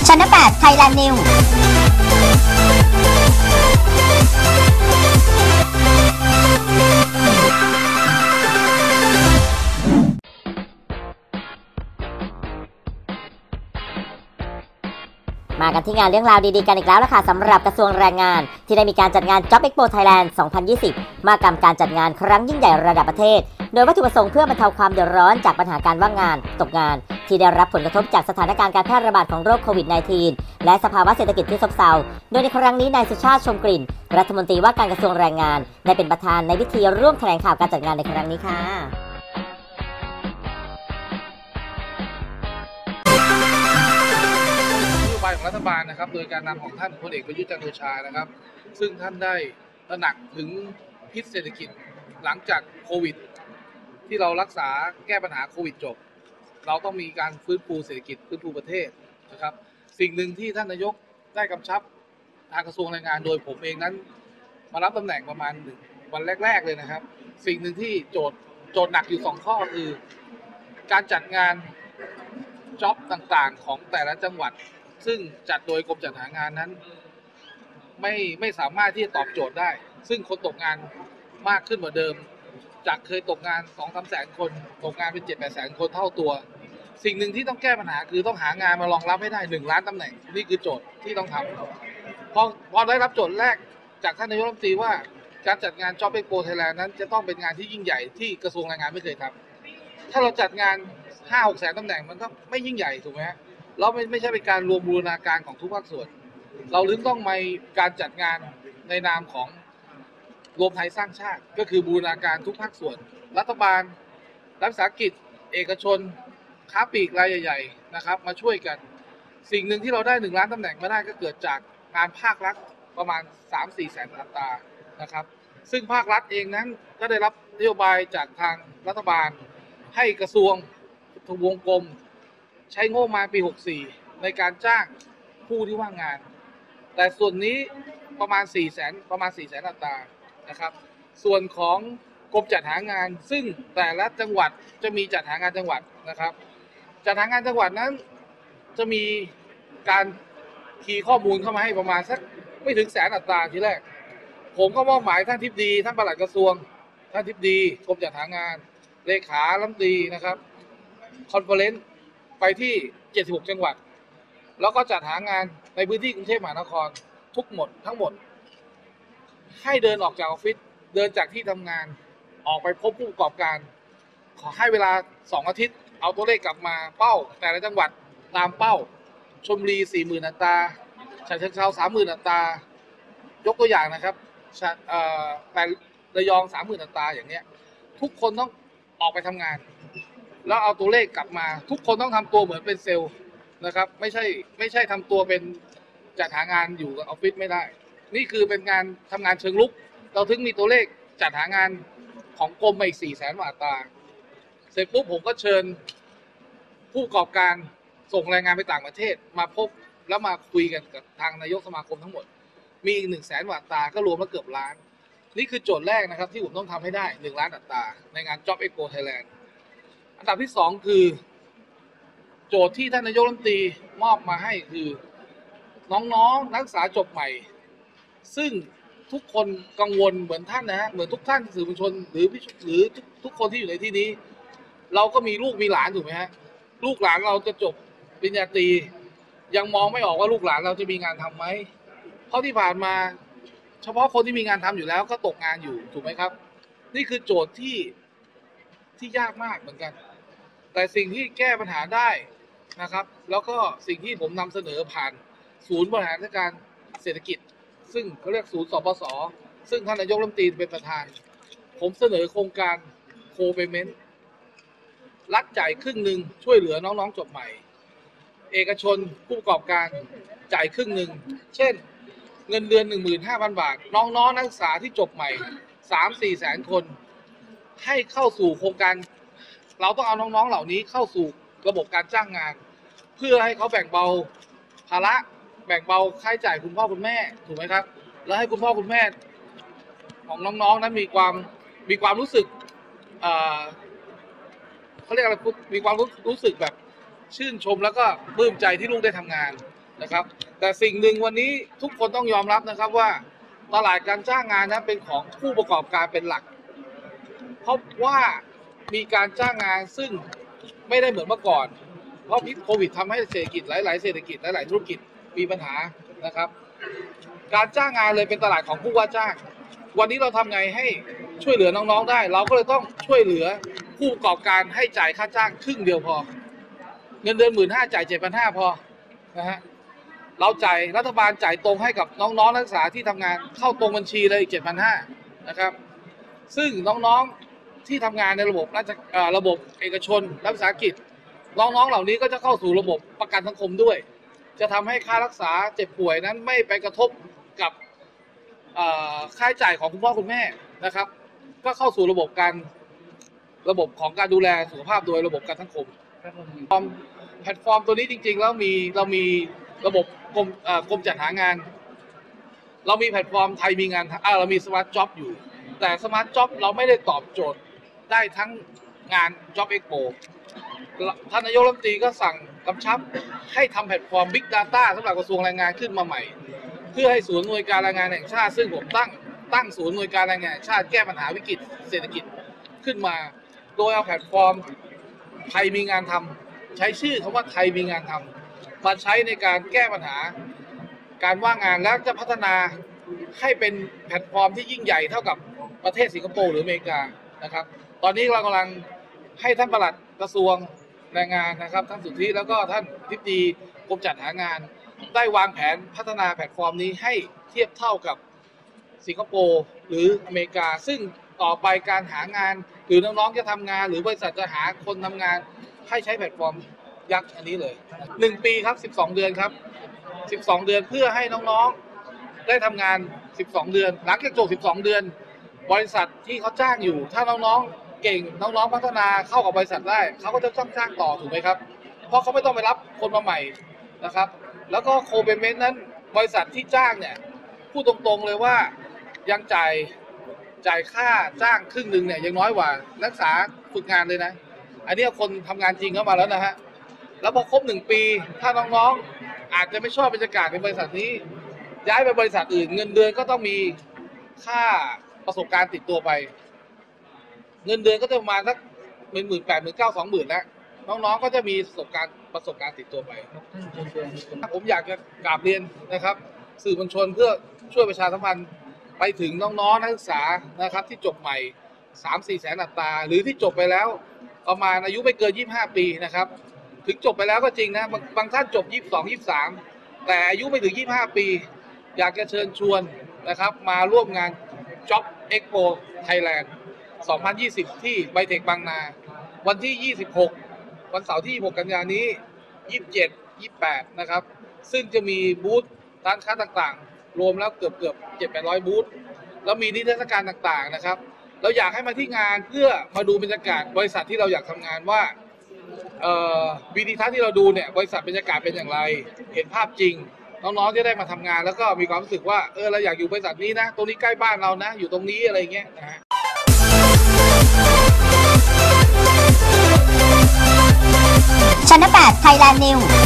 ชั้น8 Thailand Newมากันที่งานเรื่องราวดีๆกันอีกแล้วล่ะค่ะสำหรับกระทรวงแรงงานที่ได้มีการจัดงาน Job Expo Thailand 2020 มหกรรมการจัดงานครั้งยิ่งใหญ่ระดับประเทศโดยวัตถุประสงค์เพื่อบรรเทาความเดือดร้อนจากปัญหาการว่างงานตกงานที่ได้รับผลกระทบจากสถานการณ์การแพร่ระบาดของโรคโควิด -19 และสภาวะเศรษฐกิจที่ซบเซาโดยในครั้งนี้นายสุชาติชมกลิ่นรัฐมนตรีว่าการกระทรวงแรงงานได้เป็นประธานในพิธีร่วมแถลงข่าวการจัดงานในครั้งนี้ค่ะของรัฐบาลนะครับโดยการนำของท่านพลเอกประยุทธ์จันทร์โอชานะครับซึ่งท่านได้ตระหนักถึงพิษเศรษฐกิจหลังจากโควิดที่เรารักษาแก้ปัญหาโควิดจบเราต้องมีการฟื้นฟูเศรษฐกิจฟื้นฟูประเทศนะครับสิ่งหนึ่งที่ท่านนายกได้กำชับทางกระทรวงแรงงานโดยผมเองนั้นมารับตำแหน่งประมาณวันแรกๆเลยนะครับสิ่งหนึ่งที่โจทย์หนักอยู่2ข้อคือการจัดงานจ็อบต่างๆของแต่ละจังหวัดซึ่งจัดโดยกรมจัดหางานนั้นไม่สามารถที่จะตอบโจทย์ได้ซึ่งคนตกงานมากขึ้นกว่าเดิมจากเคยตกงาน 2-3 แสนคนตกงานเป็น 7-8 แสนคนเท่าตัวสิ่งหนึ่งที่ต้องแก้ปัญหาคือต้องหางานมารองรับให้ได้1 ล้านตำแหน่งนี่คือโจทย์ที่ต้องทำพอได้รับโจทย์แรกจากท่านนายกรัฐมนตรีว่าการจัดงาน Job Expo Thailand นั้นจะต้องเป็นงานที่ยิ่งใหญ่ที่กระทรวงแรงงานไม่เคยทำถ้าเราจัดงาน 5-6 แสนตำแหน่งมันก็ไม่ยิ่งใหญ่ถูกไหมฮะเราไม่ใช่เป็นการรวมบูรณาการของทุกภาคส่วนเราถึงต้องมีการจัดงานในนามของรวมไทยสร้างชาติก็คือบูรณาการทุกภาคส่วนรัฐบาลรัฐวิสาหกิจเอกชนค้าปลีกรายใหญ่ๆนะครับมาช่วยกันสิ่งหนึ่งที่เราได้1 ล้านตำแหน่งมาได้ก็เกิดจากงานภาครัฐประมาณ 3-4 แสนอัตรานะครับซึ่งภาครัฐเองนั้นก็ได้รับนโยบายจากทางรัฐบาลให้กระทรวงทบวงกรมใช้งบมาปี 64 ในการจ้างผู้ที่ว่างงานแต่ส่วนนี้ประมาณ 4 แสนอัตรานะครับส่วนของกรมจัดหางานซึ่งแต่ละจังหวัดจะมีจัดหางานจังหวัดนะครับจัดหางานจังหวัดนั้นจะมีการคีย์ข้อมูลเข้ามาให้ประมาณสักไม่ถึงแสนอัตราทีแรกผมก็มอบหมายท่านทิบดีท่านปลัดกระทรวงท่านทิบดีกรมจัดหางานเลขารัฐมนตรีนะครับคอนเฟอเรนซ์ไปที่ 76 จังหวัดแล้วก็จัดหางานในพื้นที่กรุงเทพมหานครทั้งหมดให้เดินออกจากออฟฟิศเดินจากที่ทำงานออกไปพบผู้ประกอบการขอให้เวลา2 อาทิตย์เอาตัวเลขกลับมาเป้าแต่ละจังหวัดตามเป้าชลบุรี 40,000 อัตราฉะเชิงเทรา 30,000 อัตรายกตัวอย่างนะครับแต่ระยอง 30,000 อัตราอย่างเนี้ยทุกคนต้องออกไปทำงานแล้วเอาตัวเลขกลับมาทุกคนต้องทำตัวเหมือนเป็นเซลล์นะครับไม่ใช่ทำตัวเป็นจัดหางานอยู่กับออฟฟิศไม่ได้นี่คือเป็นงานทำงานเชิงลุกเราถึงมีตัวเลขจัดหางานของกรมมาอีก 4 แสน อัตราเสร็จปุ๊บผมก็เชิญผู้ประกอบการส่งแรงงานไปต่างประเทศมาพบแล้วมาคุยกันกับทางนายกสมาคมทั้งหมดมีอีก 1 แสน อัตราก็รวมแล้วเกือบล้านนี่คือโจทย์แรกนะครับที่ผมต้องทำให้ได้1 ล้านอัตราในงาน Job Expo Thailandอันดับที่2คือโจทย์ที่ท่านนายกรัฐมนตรีมอบมาให้คือน้องๆนักศึกษาจบใหม่ซึ่งทุกคนกังวลเหมือนท่านนะฮะเหมือนทุกท่านสื่อมวลชนหรือทุกคนที่อยู่ในที่นี้เราก็มีลูกมีหลานถูกไหมฮะลูกหลานเราจะจบปริญญาตรียังมองไม่ออกว่าลูกหลานเราจะมีงานทำไหมเพราะที่ผ่านมาเฉพาะคนที่มีงานทำอยู่แล้วก็ตกงานอยู่ถูกไหมครับนี่คือโจทย์ที่ยากมากเหมือนกันแต่สิ่งที่แก้ปัญหาได้นะครับแล้วก็สิ่งที่ผมนำเสนอผ่านศูนย์บริหารจัดการเศรษฐกิจซึ่งเขาเรียกศูนย์สปส.ซึ่งท่านนายกรัฐมนตรีเป็นประธานผมเสนอโครงการโคเปเมนต์รัฐจ่ายครึ่งหนึ่งช่วยเหลือน้องๆจบใหม่เอกชนผู้ประกอบการจ่ายครึ่งหนึ่งเช่นเงินเดือน 15,000 บาทน้องๆนักศึกษาที่จบใหม่ 3-4 แสนคนให้เข้าสู่โครงการเราต้องเอาน้องๆเหล่านี้เข้าสู่ระบบการจ้างงานเพื่อให้เขาแบ่งเบาภาระแบ่งเบาค่าใช้จ่ายคุณพ่อคุณแม่ถูกไหมครับแล้วให้คุณพ่อคุณแม่ของน้องๆนั้นมีความรู้สึกเขาเรียกอะไรมีความรู้สึกแบบชื่นชมแล้วก็ปลื้มใจที่ลูกได้ทำงานนะครับ แต่สิ่งหนึ่งวันนี้ทุกคนต้องยอมรับนะครับว่าตลาดการจ้างงานนั้นเป็นของผู้ประกอบการเป็นหลัก เพราะว่ามีการจ้างงานซึ่งไม่ได้เหมือนเมื่อก่อน เพราะพิษโควิดทำให้เศรษฐกิจหลายๆเศรษฐกิจหลายๆธุรกิจมีปัญหานะครับ การจ้างงานเลยเป็นตลาดของผู้ว่าจ้าง วันนี้เราทำไงให้ช่วยเหลือน้องๆได้ เราก็เลยต้องช่วยเหลือผู้ประกอบการให้จ่ายค่าจ้างครึ่งเดียวพอ เงินเดือน15,000จ่าย 7,500 พอนะฮะเราจ่ายรัฐบาลจ่ายตรงให้กับน้องๆนักศึกษาที่ทำงานเข้าตรงบัญชีเลย 7,500 นะครับซึ่งน้องๆที่ทำงานในระบบระบบเอกชนรัฐวิสาหกิจน้องๆเหล่านี้ก็จะเข้าสู่ระบบประกันสังคมด้วยจะทำให้ค่ารักษาเจ็บป่วยนั้นไม่ไปกระทบกับค่าใช้จ่ายของคุณพ่อคุณแม่นะครับก็เข้าสู่ระบบของการดูแลสุขภาพโดยระบบการสังคมแพลตฟอร์มตัวนี้จริงๆแล้วเรามีระบบกรมจัดหางานเรามีแพลตฟอร์มไทยมีงานเรามีสมาร์ทจ็อบอยู่แต่สมาร์ทจ็อบเราไม่ได้ตอบโจทย์ได้ทั้งงาน Job Expo ท่านนายกรัฐมนตรีก็สั่งกำชับให้ทำแพลตฟอร์ม Big Data สำหรับกระทรวงแรงงานขึ้นมาใหม่เพื่อให้ศูนย์หน่วยการแรงงานแห่งชาติซึ่งผมตั้งศูนย์หน่วยการแรงงานแห่งชาติแก้ปัญหาวิกฤตเศรษฐกิจขึ้นมาโดยเอาแพลตฟอร์มไทยมีงานทำใช้ชื่อคำว่าไทยมีงานทำมาใช้ในการแก้ปัญหาการว่างงานและจะพัฒนาให้เป็นแพลตฟอร์มที่ยิ่งใหญ่เท่ากับประเทศสิงคโปร์หรืออเมริกานะครับตอนนี้เรากำลังให้ท่านปลัดกระทรวงแรงงานนะครับท่านสุทธิแล้วก็ท่านอธิบดีกรมจัดหางานได้วางแผนพัฒนาแพลตฟอร์มนี้ให้เทียบเท่ากับสิงคโปร์หรืออเมริกาซึ่งต่อไปการหางานหรือน้องๆจะทำงานหรือบริษัทจะหาคนทำงานให้ใช้แพลตฟอร์มยักษ์อันนี้เลย1 ปีครับ12 เดือนครับ12 เดือนเพื่อให้น้องๆได้ทำงาน12 เดือนหลังจากจบ12 เดือนบริษัทที่เขาจ้างอยู่ถ้าน้องๆเก่งน้องๆพัฒนาเข้ากับบริษัทได้เขาก็จะต้องจ้างต่อถูกไหมครับเพราะเขาไม่ต้องไปรับคนมาใหม่นะครับแล้วก็โคเปเมนต์นั้นบริษัทที่จ้างเนี่ยพูดตรงๆเลยว่ายังจ่ายค่าจ้างครึ่งหนึ่งเนี่ยยังน้อยกว่านักศึกษาฝึกงานเลยนะอันนี้คนทำงานจริงเข้ามาแล้วนะฮะแล้วพอครบ1 ปีถ้าน้องๆอาจจะไม่ชอบบรรยากาศในบริษัทนี้ย้ายไปบริษัทอื่นเงินเดือนก็ต้องมีค่าประสบการณ์ติดตัวไปเงินเดือนก็จะประมาณสัก18,000 19,000 20,000แล้วน้องๆก็จะมีประสบการณ์ติดตัวไปผมอยากจะกราบเรียนนะครับสื่อมวลชนเพื่อช่วยประชาสัมพันธ์ไปถึงน้องๆนักศึกษานะครับที่จบใหม่ 3-4 แสนอัตราหรือที่จบไปแล้วประมาณอายุไม่เกิน25 ปีนะครับถึงจบไปแล้วก็จริงนะบางท่านจบ22 23แต่อายุไม่ถึง25 ปีอยากจะเชิญชวนนะครับมาร่วมงาน Job Expo Thailand 2020 ที่ไบเทคบางนาวันที่ 26 วันเสาร์ที่ 26 กันยายนนี้ 27 28 นะครับซึ่งจะมีบูธร้านค้าต่างๆรวมแล้วเกือบ 700-800 บูธแล้วมีนิทรรศการต่างๆนะครับเราอยากให้มาที่งานเพื่อมาดูบรรยากาศบริษัทที่เราอยากทำงานว่าวิดีทัศน์ที่เราดูเนี่ยบริษัทบรรยากาศเป็นอย่างไรเห็นภาพจริงน้องๆจะได้มาทำงานแล้วก็มีความรู้สึกว่าเราอยากอยู่บริษัทนี้นะตรงนี้ใกล้บ้านเรานะอยู่ตรงนี้อะไรเงี้ยนะฮะชั้น 8 Thailand News